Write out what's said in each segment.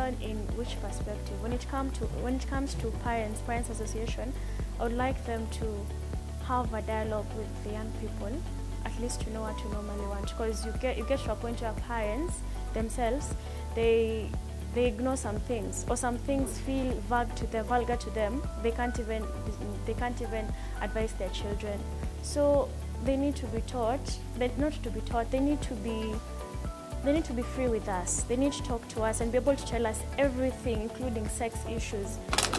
learn in which perspective. When it comes to parents association, I would like them to have a dialogue with the young people, at least to know what you normally want. Because you get to a point where parents themselves, they ignore some things, or some things feel vulgar to them. They can't even advise their children. So they need to be taught. They need to be free with us. They need to talk to us and be able to tell us everything, including sex issues.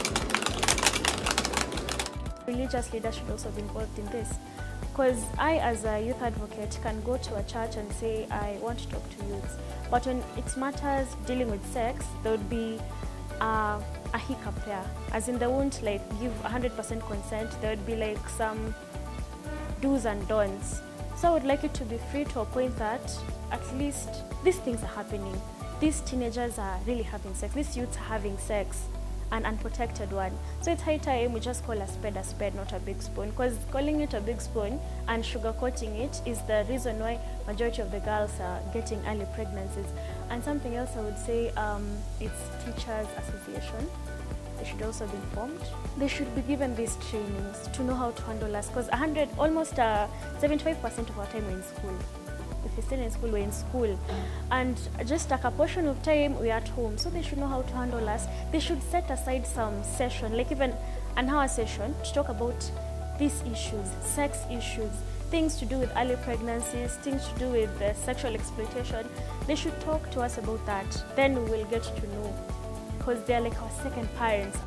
Religious leaders should also be involved in this. Because I, as a youth advocate, can go to a church and say, I want to talk to youths. But when it matters dealing with sex, there would be a hiccup there. As in, they won't give 100% consent. There would be some do's and don'ts. So I would like it to be free to a point that at least these things are happening. These teenagers are really having sex. These youths are having sex, an unprotected one. So it's high time we just call a spade, not a big spoon. Because calling it a big spoon and sugarcoating it is the reason why majority of the girls are getting early pregnancies. And something else I would say, it's teachers association. They should also be informed. They should be given these trainings to know how to handle us. Because almost 75% of our time we're in school. If we're still in school, we're in school. And just a portion of time we're at home. So they should know how to handle us. They should set aside some session, like even an hour session, to talk about these issues, sex issues, things to do with early pregnancies, things to do with sexual exploitation. They should talk to us about that. Then we will get to know. Because they're like our second parents.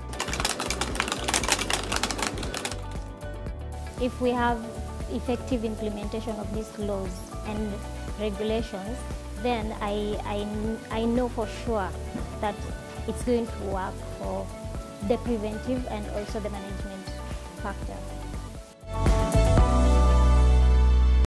If we have effective implementation of these laws and regulations, then I know for sure that it's going to work for the preventive and also the management factor.